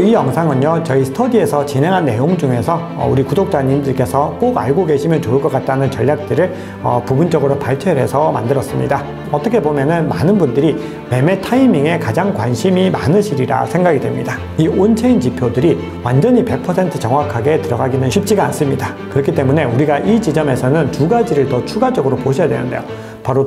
이 영상은요, 저희 스터디에서 진행한 내용 중에서 우리 구독자님들께서 꼭 알고 계시면 좋을 것 같다는 전략들을 부분적으로 발췌해서 만들었습니다. 어떻게 보면은 많은 분들이 매매 타이밍에 가장 관심이 많으시리라 생각이 됩니다. 이 온체인 지표들이 완전히 100% 정확하게 들어가기는 쉽지가 않습니다. 그렇기 때문에 우리가 이 지점에서는 두 가지를 더 추가적으로 보셔야 되는데요. 바로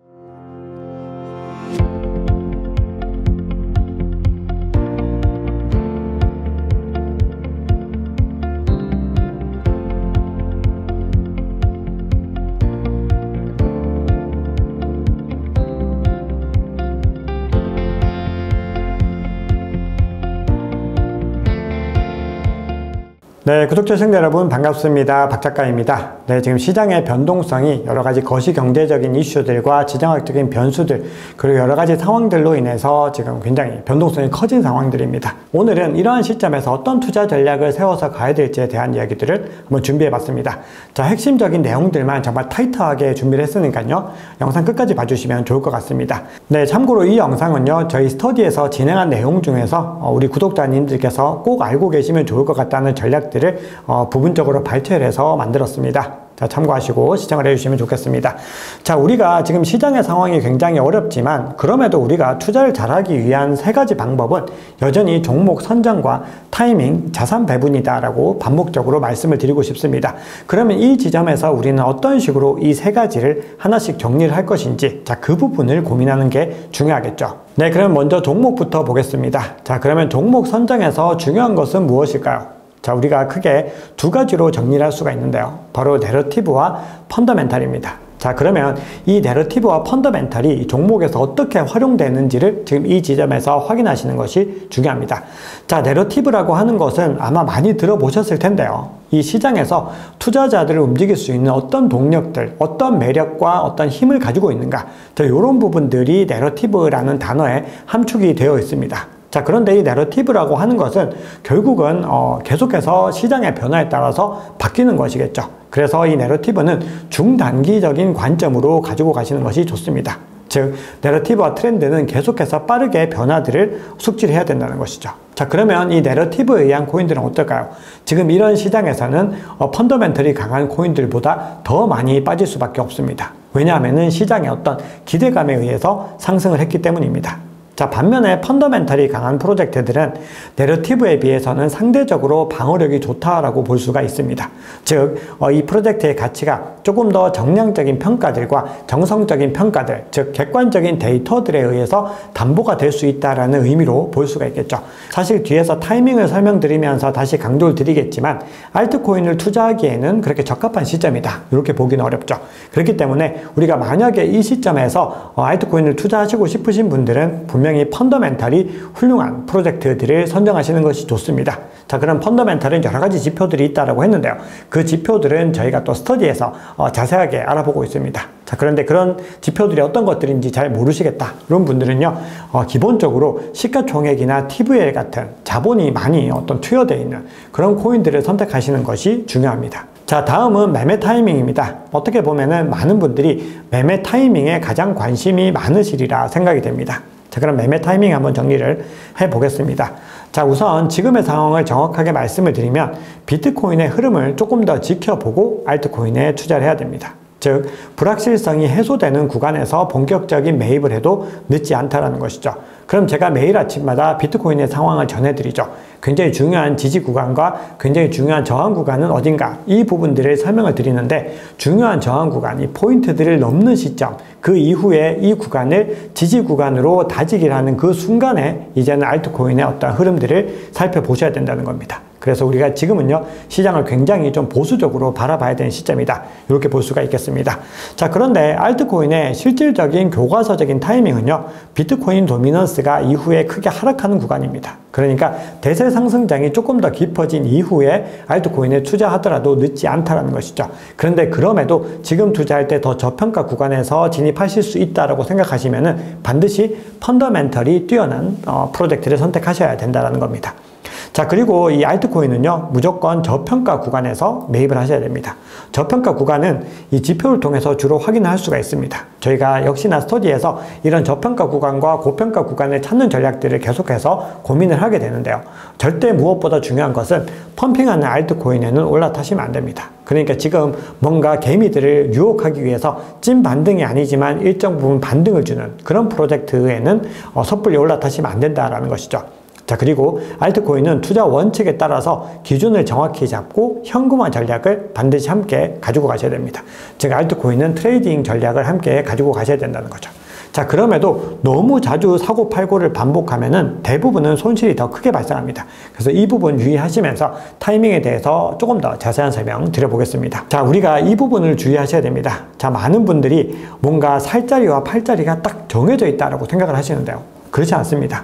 네, 구독자 시청자 여러분 반갑습니다. 박 작가입니다. 네, 지금 시장의 변동성이 여러가지 거시경제적인 이슈들과 지정학적인 변수들 그리고 여러가지 상황들로 인해서 지금 굉장히 변동성이 커진 상황들입니다. 오늘은 이러한 시점에서 어떤 투자 전략을 세워서 가야 될지에 대한 이야기들을 한번 준비해 봤습니다. 자, 핵심적인 내용들만 정말 타이트하게 준비를 했으니까요, 영상 끝까지 봐주시면 좋을 것 같습니다. 네, 참고로 이 영상은요, 저희 스터디에서 진행한 내용 중에서 우리 구독자님들께서 꼭 알고 계시면 좋을 것 같다는 전략들 을 부분적으로 발췌를 해서 만들었습니다. 자, 참고하시고 시청을 해주시면 좋겠습니다. 자, 우리가 지금 시장의 상황이 굉장히 어렵지만 그럼에도 우리가 투자를 잘하기 위한 세 가지 방법은 여전히 종목 선정과 타이밍, 자산 배분이다 라고 반복적으로 말씀을 드리고 싶습니다. 그러면 이 지점에서 우리는 어떤 식으로 이 세 가지를 하나씩 정리를 할 것인지, 자, 그 부분을 고민하는 게 중요하겠죠. 네, 그럼 먼저 종목부터 보겠습니다. 자, 그러면 종목 선정에서 중요한 것은 무엇일까요? 자, 우리가 크게 두 가지로 정리를 할 수가 있는데요. 바로 내러티브와 펀더멘탈입니다. 자, 그러면 이 내러티브와 펀더멘탈이 종목에서 어떻게 활용되는지를 지금 이 지점에서 확인하시는 것이 중요합니다. 자, 내러티브라고 하는 것은 아마 많이 들어보셨을 텐데요. 이 시장에서 투자자들을 움직일 수 있는 어떤 동력들, 어떤 매력과 어떤 힘을 가지고 있는가, 자, 이런 부분들이 내러티브라는 단어에 함축이 되어 있습니다. 자, 그런데 이 내러티브라고 하는 것은 결국은 계속해서 시장의 변화에 따라서 바뀌는 것이겠죠. 그래서 이 내러티브는 중단기적인 관점으로 가지고 가시는 것이 좋습니다. 즉, 내러티브와 트렌드는 계속해서 빠르게 변화들을 숙지해야 된다는 것이죠. 자, 그러면 이 내러티브에 의한 코인들은 어떨까요? 지금 이런 시장에서는 펀더멘털이 강한 코인들보다 더 많이 빠질 수밖에 없습니다. 왜냐하면 시장의 어떤 기대감에 의해서 상승을 했기 때문입니다. 자, 반면에 펀더멘털이 강한 프로젝트들은 내러티브에 비해서는 상대적으로 방어력이 좋다라고 볼 수가 있습니다. 즉, 이 프로젝트의 가치가 조금 더 정량적인 평가들과 정성적인 평가들, 즉 객관적인 데이터들에 의해서 담보가 될 수 있다라는 의미로 볼 수가 있겠죠. 사실 뒤에서 타이밍을 설명드리면서 다시 강조를 드리겠지만 알트코인을 투자하기에는 그렇게 적합한 시점이다, 이렇게 보기는 어렵죠. 그렇기 때문에 우리가 만약에 이 시점에서 알트코인을 투자하시고 싶으신 분들은 분명히 펀더멘탈이 훌륭한 프로젝트들을 선정하시는 것이 좋습니다. 자, 그럼 펀더멘탈은 여러 가지 지표들이 있다고 했는데요. 그 지표들은 저희가 또 스터디에서 자세하게 알아보고 있습니다. 자, 그런데 그런 지표들이 어떤 것들인지 잘 모르시겠다, 이런 분들은요, 기본적으로 시가총액이나 TVL 같은 자본이 많이 투여되어 있는 그런 코인들을 선택하시는 것이 중요합니다. 자, 다음은 매매 타이밍입니다. 어떻게 보면은 많은 분들이 매매 타이밍에 가장 관심이 많으시리라 생각이 됩니다. 자, 그럼 매매 타이밍 한번 정리를 해보겠습니다. 자, 우선 지금의 상황을 정확하게 말씀을 드리면 비트코인의 흐름을 조금 더 지켜보고 알트코인에 투자를 해야 됩니다. 즉, 불확실성이 해소되는 구간에서 본격적인 매입을 해도 늦지 않다라는 것이죠. 그럼 제가 매일 아침마다 비트코인의 상황을 전해드리죠. 굉장히 중요한 지지 구간과 굉장히 중요한 저항 구간은 어딘가, 이 부분들을 설명을 드리는데, 중요한 저항 구간, 이 포인트들을 넘는 시점, 그 이후에 이 구간을 지지 구간으로 다지기를 하는 그 순간에 이제는 알트코인의 어떤 흐름들을 살펴보셔야 된다는 겁니다. 그래서 우리가 지금은요, 시장을 굉장히 좀 보수적으로 바라봐야 되는 시점이다, 이렇게 볼 수가 있겠습니다. 자, 그런데 알트코인의 실질적인 교과서적인 타이밍은요, 비트코인 도미넌스가 이후에 크게 하락하는 구간입니다. 그러니까 대세 상승장이 조금 더 깊어진 이후에 알트코인에 투자하더라도 늦지 않다라는 것이죠. 그런데 그럼에도 지금 투자할 때 더 저평가 구간에서 진입하실 수 있다라고 생각하시면은 반드시 펀더멘털이 뛰어난 프로젝트를 선택하셔야 된다는 겁니다. 자, 그리고 이 알트코인은요, 무조건 저평가 구간에서 매입을 하셔야 됩니다. 저평가 구간은 이 지표를 통해서 주로 확인할 수가 있습니다. 저희가 역시나 스터디에서 이런 저평가 구간과 고평가 구간을 찾는 전략들을 계속해서 고민을 하게 되는데요. 절대 무엇보다 중요한 것은 펌핑하는 알트코인에는 올라타시면 안 됩니다. 그러니까 지금 뭔가 개미들을 유혹하기 위해서 찐 반등이 아니지만 일정 부분 반등을 주는 그런 프로젝트에는 섣불리 올라타시면 안 된다라는 것이죠. 자, 그리고 알트코인은 투자 원칙에 따라서 기준을 정확히 잡고 현금화 전략을 반드시 함께 가지고 가셔야 됩니다. 즉 알트코인은 트레이딩 전략을 함께 가지고 가셔야 된다는 거죠. 자, 그럼에도 너무 자주 사고 팔고를 반복하면은 대부분은 손실이 더 크게 발생합니다. 그래서 이 부분 유의하시면서 타이밍에 대해서 조금 더 자세한 설명 드려보겠습니다. 자, 우리가 이 부분을 주의하셔야 됩니다. 자, 많은 분들이 뭔가 살 자리와 팔 자리가 딱 정해져 있다라고 생각을 하시는데요. 그렇지 않습니다.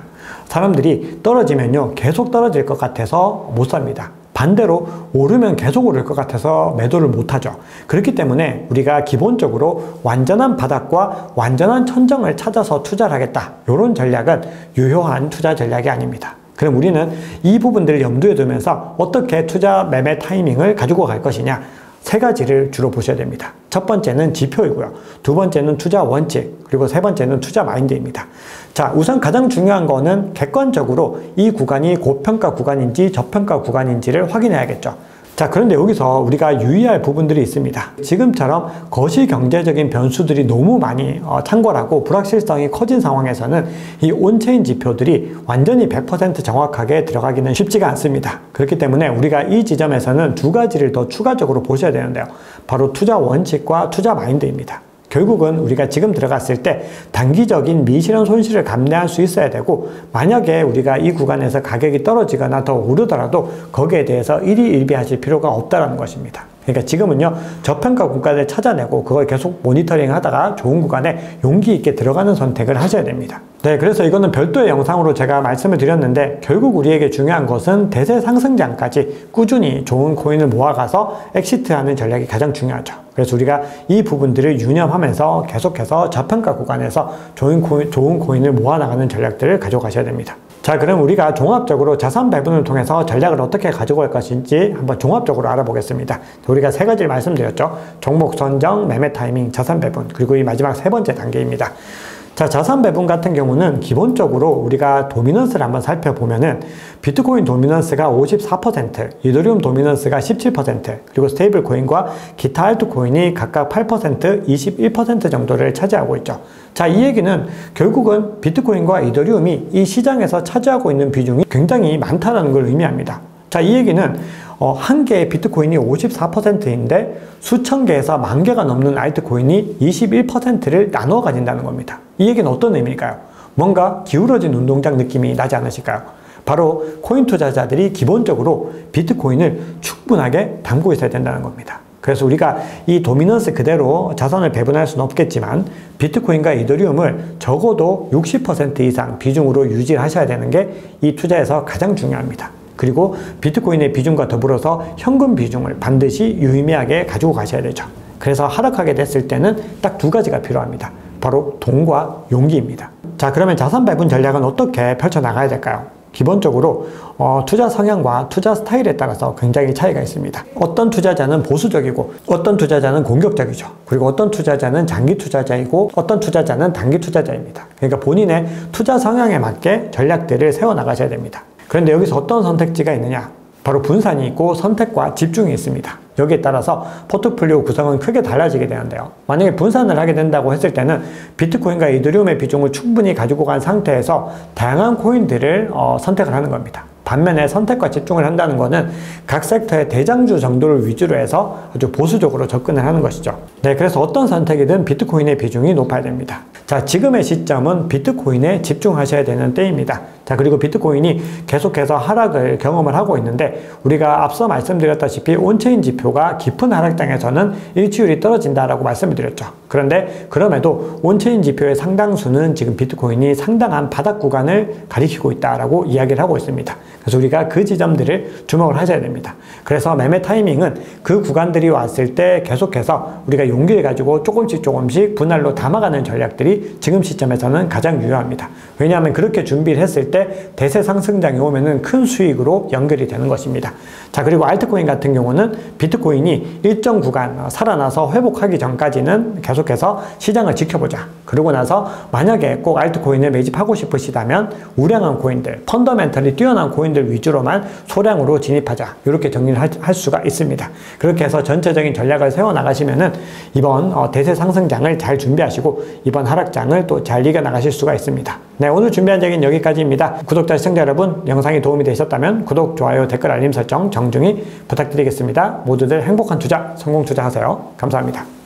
사람들이 떨어지면요, 계속 떨어질 것 같아서 못 삽니다. 반대로 오르면 계속 오를 것 같아서 매도를 못하죠. 그렇기 때문에 우리가 기본적으로 완전한 바닥과 완전한 천정을 찾아서 투자를 하겠다, 이런 전략은 유효한 투자 전략이 아닙니다. 그럼 우리는 이 부분들을 염두에 두면서 어떻게 투자 매매 타이밍을 가지고 갈 것이냐, 세 가지를 주로 보셔야 됩니다. 첫 번째는 지표이고요. 두 번째는 투자 원칙, 그리고 세 번째는 투자 마인드입니다. 자, 우선 가장 중요한 거는 객관적으로 이 구간이 고평가 구간인지 저평가 구간인지를 확인해야겠죠. 자, 그런데 여기서 우리가 유의할 부분들이 있습니다. 지금처럼 거시경제적인 변수들이 너무 많이 창궐하고 불확실성이 커진 상황에서는 이 온체인 지표들이 완전히 100% 정확하게 들어가기는 쉽지가 않습니다. 그렇기 때문에 우리가 이 지점에서는 두 가지를 더 추가적으로 보셔야 되는데요. 바로 투자 원칙과 투자 마인드입니다. 결국은 우리가 지금 들어갔을 때 단기적인 미실현 손실을 감내할 수 있어야 되고, 만약에 우리가 이 구간에서 가격이 떨어지거나 더 오르더라도 거기에 대해서 일희일비하실 필요가 없다는 것입니다. 그러니까 지금은요, 저평가 구간을 찾아내고 그걸 계속 모니터링 하다가 좋은 구간에 용기 있게 들어가는 선택을 하셔야 됩니다. 네, 그래서 이거는 별도의 영상으로 제가 말씀을 드렸는데, 결국 우리에게 중요한 것은 대세 상승장까지 꾸준히 좋은 코인을 모아가서 엑시트하는 전략이 가장 중요하죠. 그래서 우리가 이 부분들을 유념하면서 계속해서 저평가 구간에서 좋은 코인을 모아나가는 전략들을 가져가셔야 됩니다. 자, 그럼 우리가 종합적으로 자산 배분을 통해서 전략을 어떻게 가지고 갈 것인지 한번 종합적으로 알아보겠습니다. 우리가 세 가지를 말씀드렸죠. 종목 선정, 매매 타이밍, 자산 배분, 그리고 이 마지막 세 번째 단계입니다. 자, 자산 배분 같은 경우는 기본적으로 우리가 도미넌스를 한번 살펴보면은 비트코인 도미넌스가 54%, 이더리움 도미넌스가 17%, 그리고 스테이블 코인과 기타 알트코인이 각각 8%, 21% 정도를 차지하고 있죠. 자, 이 얘기는 결국은 비트코인과 이더리움이 이 시장에서 차지하고 있는 비중이 굉장히 많다는 걸 의미합니다. 자, 이 얘기는 한 개의 비트코인이 54%인데 수천 개에서 만 개가 넘는 알트코인이 21%를 나눠 가진다는 겁니다. 이 얘기는 어떤 의미일까요? 뭔가 기울어진 운동장 느낌이 나지 않으실까요? 바로 코인 투자자들이 기본적으로 비트코인을 충분하게 담고 있어야 된다는 겁니다. 그래서 우리가 이 도미넌스 그대로 자산을 배분할 수는 없겠지만 비트코인과 이더리움을 적어도 60% 이상 비중으로 유지하셔야 되는 게 이 투자에서 가장 중요합니다. 그리고 비트코인의 비중과 더불어서 현금 비중을 반드시 유의미하게 가지고 가셔야 되죠. 그래서 하락하게 됐을 때는 딱 두 가지가 필요합니다. 바로 돈과 용기입니다. 자, 그러면 자산 배분 전략은 어떻게 펼쳐나가야 될까요? 기본적으로 투자 성향과 투자 스타일에 따라서 굉장히 차이가 있습니다. 어떤 투자자는 보수적이고 어떤 투자자는 공격적이죠. 그리고 어떤 투자자는 장기 투자자이고 어떤 투자자는 단기 투자자입니다. 그러니까 본인의 투자 성향에 맞게 전략들을 세워나가셔야 됩니다. 그런데 여기서 어떤 선택지가 있느냐? 바로 분산이 있고 선택과 집중이 있습니다. 여기에 따라서 포트폴리오 구성은 크게 달라지게 되는데요. 만약에 분산을 하게 된다고 했을 때는 비트코인과 이더리움의 비중을 충분히 가지고 간 상태에서 다양한 코인들을 선택을 하는 겁니다. 반면에 선택과 집중을 한다는 것은 각 섹터의 대장주 정도를 위주로 해서 아주 보수적으로 접근을 하는 것이죠. 네, 그래서 어떤 선택이든 비트코인의 비중이 높아야 됩니다. 자, 지금의 시점은 비트코인에 집중하셔야 되는 때입니다. 자, 그리고 비트코인이 계속해서 하락을 경험을 하고 있는데 우리가 앞서 말씀드렸다시피 온체인 지표가 깊은 하락장에서는 일치율이 떨어진다라고 말씀을 드렸죠. 그런데 그럼에도 온체인 지표의 상당수는 지금 비트코인이 상당한 바닥 구간을 가리키고 있다라고 이야기를 하고 있습니다. 그래서 우리가 그 지점들을 주목을 하셔야 됩니다. 그래서 매매 타이밍은 그 구간들이 왔을 때 계속해서 우리가 용기를 가지고 조금씩 분할로 담아가는 전략들이 지금 시점에서는 가장 유효합니다. 왜냐하면 그렇게 준비를 했을 때 때 대세 상승장이 오면은 큰 수익으로 연결이 되는 것입니다. 자, 그리고 알트코인 같은 경우는 비트코인이 일정 구간 살아나서 회복하기 전까지는 계속해서 시장을 지켜보자. 그러고 나서 만약에 꼭 알트코인을 매집하고 싶으시다면 우량한 코인들, 펀더멘털이 뛰어난 코인들 위주로만 소량으로 진입하자. 이렇게 정리를 할 수가 있습니다. 그렇게 해서 전체적인 전략을 세워나가시면은 이번 대세 상승장을 잘 준비하시고 이번 하락장을 또 잘 이겨나가실 수가 있습니다. 네, 오늘 준비한 얘기는 여기까지입니다. 구독자, 시청자 여러분, 영상이 도움이 되셨다면 구독, 좋아요, 댓글, 알림 설정 정중히 부탁드리겠습니다. 모두들 행복한 투자, 성공 투자하세요. 감사합니다.